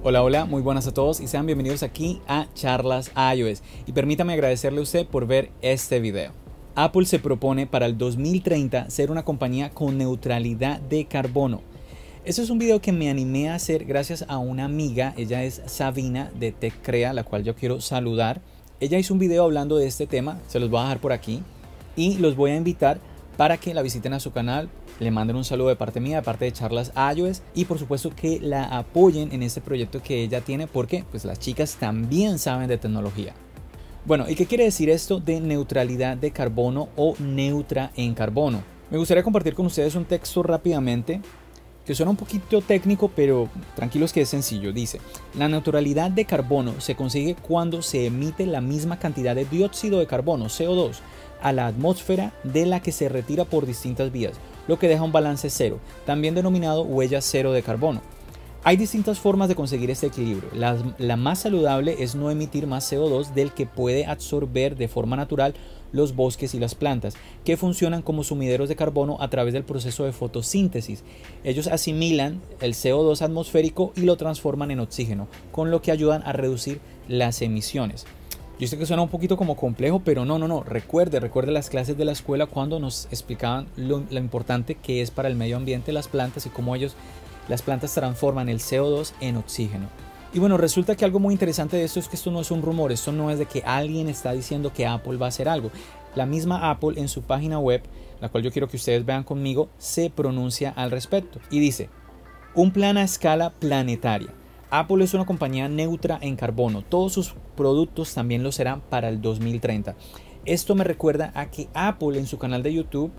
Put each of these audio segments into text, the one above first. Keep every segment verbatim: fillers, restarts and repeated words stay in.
Hola, hola, muy buenas a todos y sean bienvenidos aquí a Charlas iOS. Y permítame agradecerle a usted por ver este video. Apple se propone para el dos mil treinta ser una compañía con neutralidad de carbono. Este es un video que me animé a hacer gracias a una amiga, ella es Sabina de TechCrea, la cual yo quiero saludar. Ella hizo un video hablando de este tema, se los voy a dejar por aquí y los voy a invitar para que la visiten a su canal, le manden un saludo de parte mía, de parte de Charlas iOS y por supuesto que la apoyen en este proyecto que ella tiene porque pues las chicas también saben de tecnología. Bueno, ¿y qué quiere decir esto de neutralidad de carbono o neutra en carbono? Me gustaría compartir con ustedes un texto rápidamente que suena un poquito técnico, pero tranquilos que es sencillo. Dice, la neutralidad de carbono se consigue cuando se emite la misma cantidad de dióxido de carbono, C O dos, a la atmósfera de la que se retira por distintas vías, lo que deja un balance cero, también denominado huella cero de carbono. Hay distintas formas de conseguir este equilibrio. La, la más saludable es no emitir más C O dos del que puede absorber de forma natural los bosques y las plantas, que funcionan como sumideros de carbono a través del proceso de fotosíntesis. Ellos asimilan el C O dos atmosférico y lo transforman en oxígeno, con lo que ayudan a reducir las emisiones. Yo sé que suena un poquito como complejo, pero no, no, no. Recuerde, recuerde las clases de la escuela cuando nos explicaban lo, lo importante que es para el medio ambiente las plantas y cómo ellos, las plantas transforman el C O dos en oxígeno. Y bueno, resulta que algo muy interesante de esto es que esto no es un rumor, esto no es de que alguien está diciendo que Apple va a hacer algo. La misma Apple en su página web, la cual yo quiero que ustedes vean conmigo, se pronuncia al respecto. Y dice, un plan a escala planetaria. Apple es una compañía neutra en carbono. Todos sus productos también lo serán para el dos mil treinta. Esto me recuerda a que Apple en su canal de YouTube,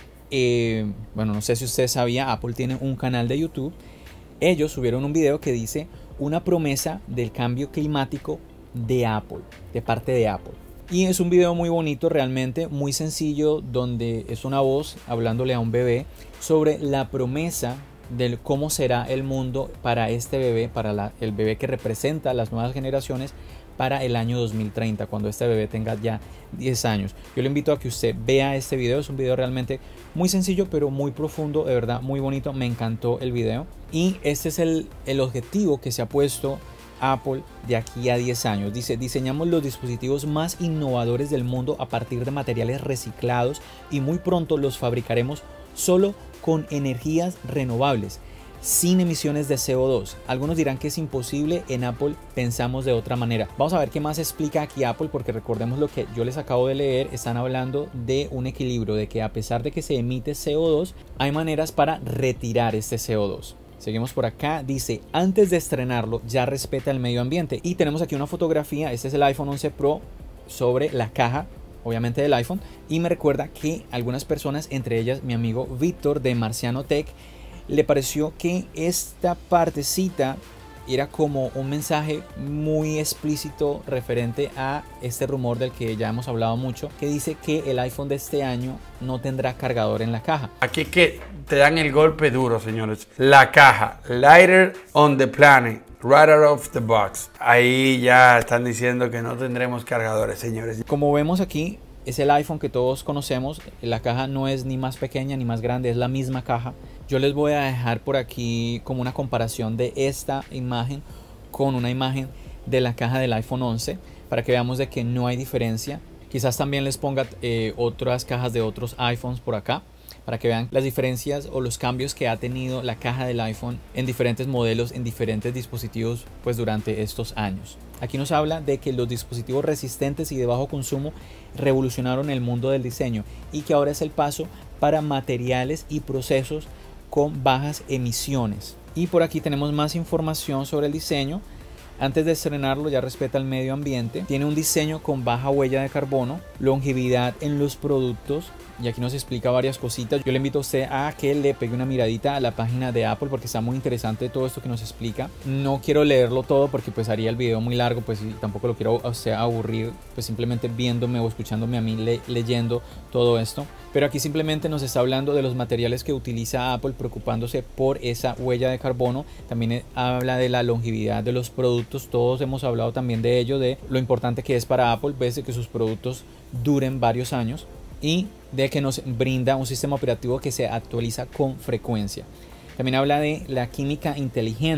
eh, bueno, no sé si usted sabía, Apple tiene un canal de YouTube. Ellos subieron un video que dice una promesa del cambio climático de Apple, de parte de Apple. Y es un video muy bonito, realmente muy sencillo, donde es una voz hablándole a un bebé sobre la promesa de cómo será el mundo para este bebé, para la, el bebé que representa a las nuevas generaciones para el año dos mil treinta, cuando este bebé tenga ya diez años. Yo le invito a que usted vea este video, es un video realmente muy sencillo pero muy profundo, de verdad muy bonito, me encantó el video. Y este es el, el objetivo que se ha puesto Apple de aquí a diez años. Dice, diseñamos los dispositivos más innovadores del mundo a partir de materiales reciclados y muy pronto los fabricaremos solo con energías renovables, sin emisiones de C O dos. Algunos dirán que es imposible, en Apple pensamos de otra manera. Vamos a ver qué más explica aquí Apple, porque recordemos lo que yo les acabo de leer, están hablando de un equilibrio, de que a pesar de que se emite C O dos, hay maneras para retirar este C O dos. Seguimos por acá, dice, antes de estrenarlo ya respeta el medio ambiente. Y tenemos aquí una fotografía, este es el iPhone once Pro sobre la caja, obviamente del iPhone, y me recuerda que algunas personas, entre ellas mi amigo Víctor de Marciano Tech, le pareció que esta partecita era como un mensaje muy explícito referente a este rumor del que ya hemos hablado mucho, que dice que el iPhone de este año no tendrá cargador en la caja. Aquí es que te dan el golpe duro, señores. La caja, lighter on the planet, right out of the box. Ahí ya están diciendo que no tendremos cargadores, señores. Como vemos aquí, es el iPhone que todos conocemos. La caja no es ni más pequeña ni más grande, es la misma caja. Yo les voy a dejar por aquí como una comparación de esta imagen con una imagen de la caja del iPhone once para que veamos de que no hay diferencia. Quizás también les ponga eh, otras cajas de otros iPhones por acá para que vean las diferencias o los cambios que ha tenido la caja del iPhone en diferentes modelos, en diferentes dispositivos pues durante estos años. Aquí nos habla de que los dispositivos resistentes y de bajo consumo revolucionaron el mundo del diseño y que ahora es el paso para materiales y procesos con bajas emisiones. Y por aquí tenemos más información sobre el diseño. Antes de estrenarlo ya respeta el medio ambiente, tiene un diseño con baja huella de carbono, longevidad en los productos, y aquí nos explica varias cositas. Yo le invito a usted a que le pegue una miradita a la página de Apple porque está muy interesante todo esto que nos explica. No quiero leerlo todo porque pues haría el video muy largo, pues y tampoco lo quiero a usted aburrir pues simplemente viéndome o escuchándome a mí le leyendo todo esto. Pero aquí simplemente nos está hablando de los materiales que utiliza Apple, preocupándose por esa huella de carbono. También habla de la longevidad de los productos. Todos hemos hablado también de ello, de lo importante que es para Apple, ves que sus productos duren varios años y de que nos brinda un sistema operativo que se actualiza con frecuencia. También habla de la química inteligente,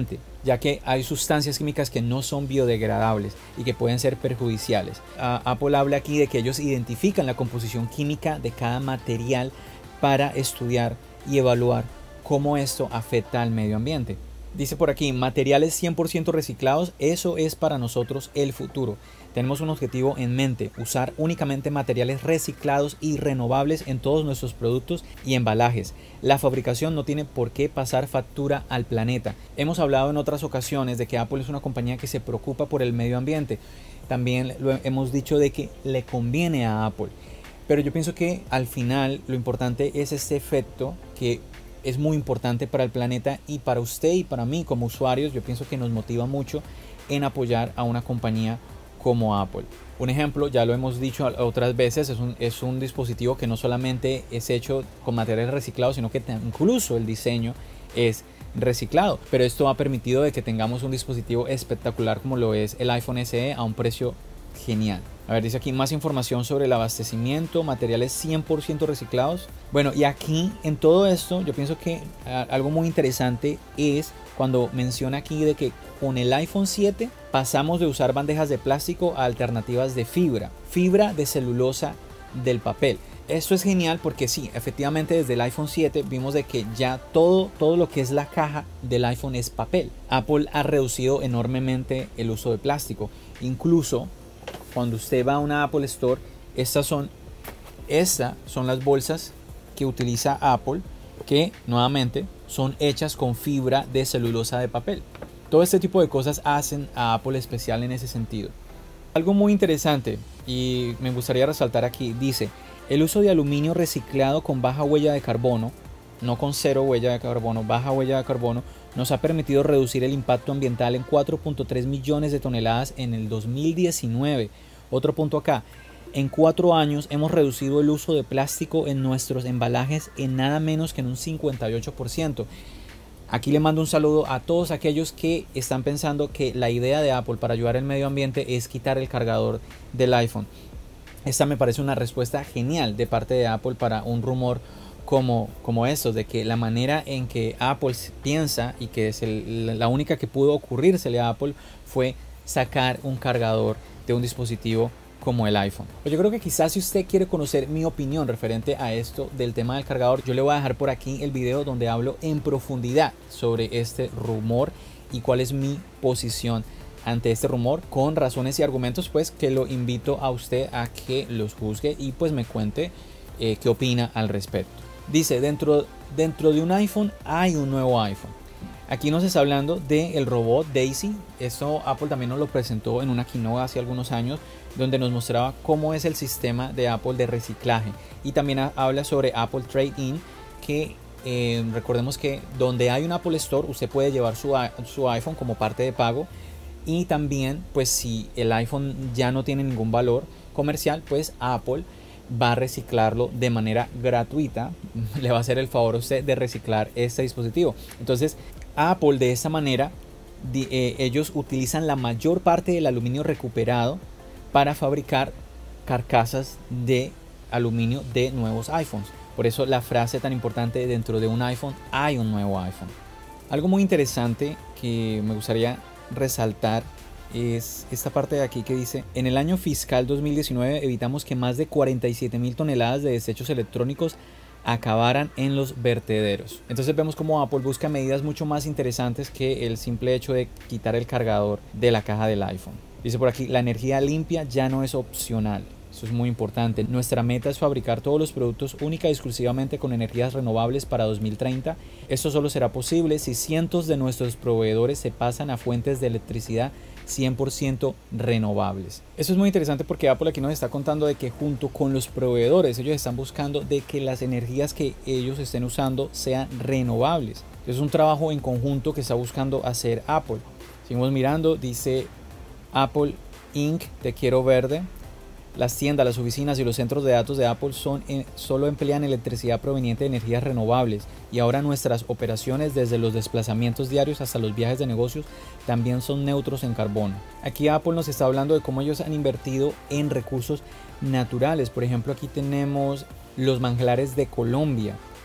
ya que hay sustancias químicas que no son biodegradables y que pueden ser perjudiciales. Uh, Apple habla aquí de que ellos identifican la composición química de cada material para estudiar y evaluar cómo esto afecta al medio ambiente. Dice por aquí, materiales cien por ciento reciclados, eso es para nosotros el futuro. Tenemos un objetivo en mente, usar únicamente materiales reciclados y renovables en todos nuestros productos y embalajes. La fabricación no tiene por qué pasar factura al planeta. Hemos hablado en otras ocasiones de que Apple es una compañía que se preocupa por el medio ambiente. También lo hemos dicho de que le conviene a Apple. Pero yo pienso que al final lo importante es este efecto que es muy importante para el planeta y para usted y para mí como usuarios. Yo pienso que nos motiva mucho en apoyar a una compañía como Apple. Un ejemplo, ya lo hemos dicho otras veces, es un, es un dispositivo que no solamente es hecho con materiales reciclados, sino que incluso el diseño es reciclado. Pero esto ha permitido de que tengamos un dispositivo espectacular como lo es el iPhone S E a un precio genial. A ver, dice aquí más información sobre el abastecimiento, materiales cien por ciento reciclados. Bueno, y aquí en todo esto yo pienso que a, algo muy interesante es cuando menciona aquí de que con el iPhone siete pasamos de usar bandejas de plástico a alternativas de fibra, fibra de celulosa del papel. Esto es genial porque sí, efectivamente desde el iPhone siete vimos de que ya todo, todo lo que es la caja del iPhone es papel. Apple ha reducido enormemente el uso de plástico. Incluso cuando usted va a una Apple Store, estas son, estas son las bolsas que utiliza Apple, que nuevamente son hechas con fibra de celulosa de papel. Todo este tipo de cosas hacen a Apple especial en ese sentido. Algo muy interesante y me gustaría resaltar aquí, dice, el uso de aluminio reciclado con baja huella de carbono, no con cero huella de carbono, baja huella de carbono, nos ha permitido reducir el impacto ambiental en cuatro punto tres millones de toneladas en el dos mil diecinueve. Otro punto acá, en cuatro años hemos reducido el uso de plástico en nuestros embalajes en nada menos que en un cincuenta y ocho por ciento. Aquí le mando un saludo a todos aquellos que están pensando que la idea de Apple para ayudar al medio ambiente es quitar el cargador del iPhone. Esta me parece una respuesta genial de parte de Apple para un rumor como, como estos, de que la manera en que Apple piensa y que es el, la única que pudo ocurrírsele a Apple fue sacar un cargador de un dispositivo como el iPhone. Pues yo creo que quizás si usted quiere conocer mi opinión referente a esto del tema del cargador, yo le voy a dejar por aquí el video donde hablo en profundidad sobre este rumor y cuál es mi posición ante este rumor, con razones y argumentos, pues que lo invito a usted a que los juzgue y pues me cuente eh, qué opina al respecto. Dice, dentro, dentro de un iPhone hay un nuevo iPhone. Aquí nos está hablando del robot Daisy. Esto Apple también nos lo presentó en una keynote hace algunos años, donde nos mostraba cómo es el sistema de Apple de reciclaje. Y también habla sobre Apple Trade-in, que eh, recordemos que donde hay un Apple Store, usted puede llevar su, su iPhone como parte de pago. Y también, pues si el iPhone ya no tiene ningún valor comercial, pues Apple va a reciclarlo de manera gratuita. Le va a hacer el favor a usted de reciclar este dispositivo. Entonces, Apple de esta manera, de, eh, ellos utilizan la mayor parte del aluminio recuperado para fabricar carcasas de aluminio de nuevos iPhones. Por eso la frase tan importante, dentro de un iPhone hay un nuevo iPhone. Algo muy interesante que me gustaría resaltar es esta parte de aquí que dice: en el año fiscal dos mil diecinueve evitamos que más de cuarenta y siete mil toneladas de desechos electrónicos acabaran en los vertederos. Entonces vemos como Apple busca medidas mucho más interesantes que el simple hecho de quitar el cargador de la caja del iPhone. Dice por aquí, la energía limpia ya no es opcional. Eso es muy importante. Nuestra meta es fabricar todos los productos única y exclusivamente con energías renovables para dos mil treinta. Esto solo será posible si cientos de nuestros proveedores se pasan a fuentes de electricidad cien por ciento renovables. Eso es muy interesante porque Apple aquí nos está contando de que junto con los proveedores ellos están buscando de que las energías que ellos estén usando sean renovables. Es un trabajo en conjunto que está buscando hacer Apple. Seguimos mirando, dice Apple incorporated, te quiero verde. Las tiendas, las oficinas y los centros de datos de Apple son en, solo emplean electricidad proveniente de energías renovables, y ahora nuestras operaciones, desde los desplazamientos diarios hasta los viajes de negocios, también son neutros en carbono. Aquí Apple nos está hablando de cómo ellos han invertido en recursos naturales. Por ejemplo, aquí tenemos los manglares de Colombia.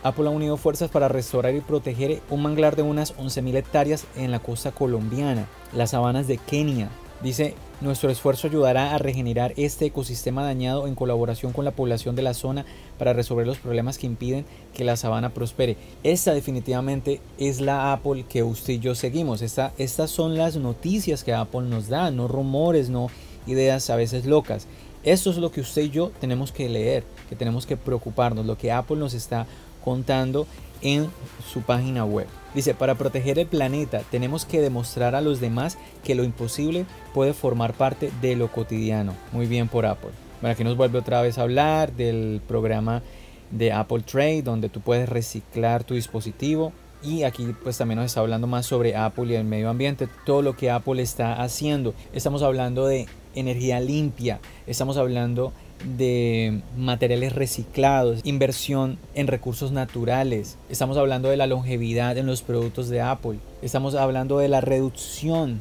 Apple ha unido fuerzas para restaurar y proteger un manglar de unas once mil hectáreas en la costa colombiana, las sabanas de Kenia. Dice, nuestro esfuerzo ayudará a regenerar este ecosistema dañado en colaboración con la población de la zona para resolver los problemas que impiden que la sabana prospere. Esta definitivamente es la Apple que usted y yo seguimos. Esta, estas son las noticias que Apple nos da, no rumores, no ideas a veces locas. Esto es lo que usted y yo tenemos que leer, que tenemos que preocuparnos, lo que Apple nos está contando en su página web. Dice, para proteger el planeta tenemos que demostrar a los demás que lo imposible puede formar parte de lo cotidiano. Muy bien por Apple. Bueno, aquí nos vuelve otra vez a hablar del programa de Apple Trade, donde tú puedes reciclar tu dispositivo. Y aquí pues también nos está hablando más sobre Apple y el medio ambiente, todo lo que Apple está haciendo. Estamos hablando de energía limpia, estamos hablando de materiales reciclados, inversión en recursos naturales, estamos hablando de la longevidad en los productos de Apple, estamos hablando de la reducción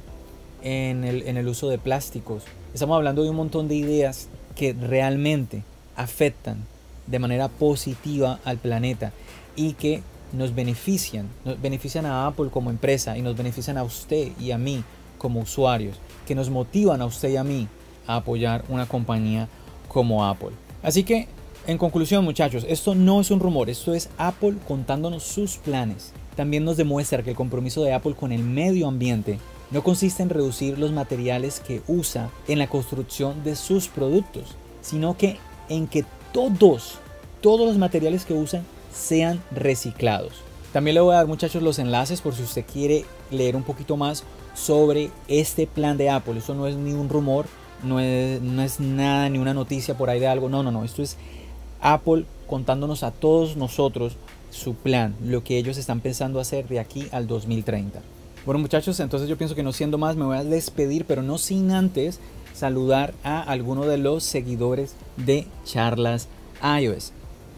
en el, en el uso de plásticos, estamos hablando de un montón de ideas que realmente afectan de manera positiva al planeta y que nos benefician, nos benefician a Apple como empresa y nos benefician a usted y a mí como usuarios, que nos motivan a usted y a mí a apoyar una compañía como Apple. Así que, en conclusión, muchachos, esto no es un rumor, esto es Apple contándonos sus planes. También nos demuestra que el compromiso de Apple con el medio ambiente no consiste en reducir los materiales que usa en la construcción de sus productos, sino que en que todos, todos los materiales que usan sean reciclados. También le voy a dar, muchachos, los enlaces por si usted quiere leer un poquito más sobre este plan de Apple. Esto no es ni un rumor, no es, no es nada, ni una noticia por ahí de algo. No, no, no. Esto es Apple contándonos a todos nosotros su plan, lo que ellos están pensando hacer de aquí al dos mil treinta. Bueno, muchachos, entonces yo pienso que no siendo más me voy a despedir, pero no sin antes saludar a algunos de los seguidores de Charlas iOS.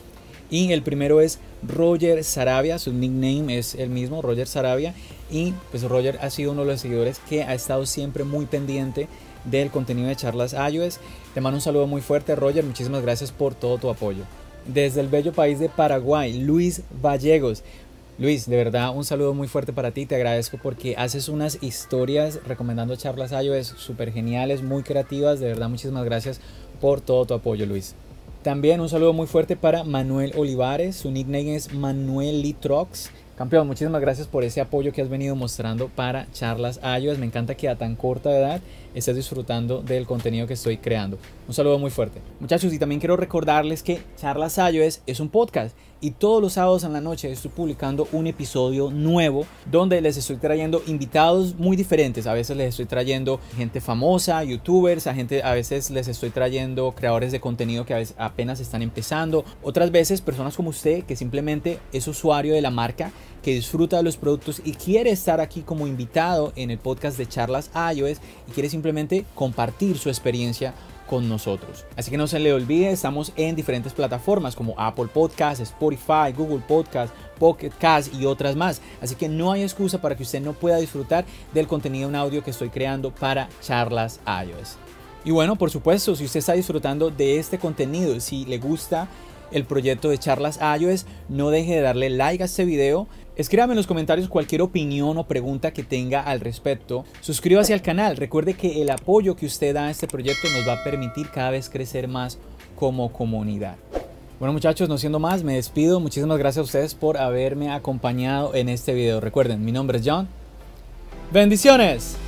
Y el primero es Roger Sarabia, su nickname es el mismo, Roger Sarabia. Y pues Roger ha sido uno de los seguidores que ha estado siempre muy pendiente del contenido de Charlas iOS. Te mando un saludo muy fuerte, Roger, muchísimas gracias por todo tu apoyo. Desde el bello país de Paraguay, Luis Vallegos. Luis, de verdad un saludo muy fuerte para ti, te agradezco porque haces unas historias recomendando Charlas iOS súper geniales, muy creativas, de verdad muchísimas gracias por todo tu apoyo, Luis. También un saludo muy fuerte para Manuel Olivares, su nickname es Manuel Litrox. Campeón, muchísimas gracias por ese apoyo que has venido mostrando para Charlas iOS. Me encanta que a tan corta edad estés disfrutando del contenido que estoy creando. Un saludo muy fuerte. Muchachos, y también quiero recordarles que Charlas iOS es un podcast y todos los sábados en la noche estoy publicando un episodio nuevo donde les estoy trayendo invitados muy diferentes. A veces les estoy trayendo gente famosa, youtubers, a, gente, a veces les estoy trayendo creadores de contenido que a veces apenas están empezando. Otras veces personas como usted que simplemente es usuario de la marca, que disfruta de los productos y quiere estar aquí como invitado en el podcast de Charlas iOS y quiere simplemente compartir su experiencia con nosotros. Así que no se le olvide, estamos en diferentes plataformas como Apple Podcasts, Spotify, Google Podcasts, Pocket Cast y otras más. Así que no hay excusa para que usted no pueda disfrutar del contenido en audio que estoy creando para Charlas iOS. Y bueno, por supuesto, si usted está disfrutando de este contenido, si le gusta el proyecto de Charlas iOS, no deje de darle like a este video. Escríbame en los comentarios cualquier opinión o pregunta que tenga al respecto. Suscríbase al canal. Recuerde que el apoyo que usted da a este proyecto nos va a permitir cada vez crecer más como comunidad. Bueno, muchachos, no siendo más, me despido. Muchísimas gracias a ustedes por haberme acompañado en este video. Recuerden, mi nombre es John. ¡Bendiciones!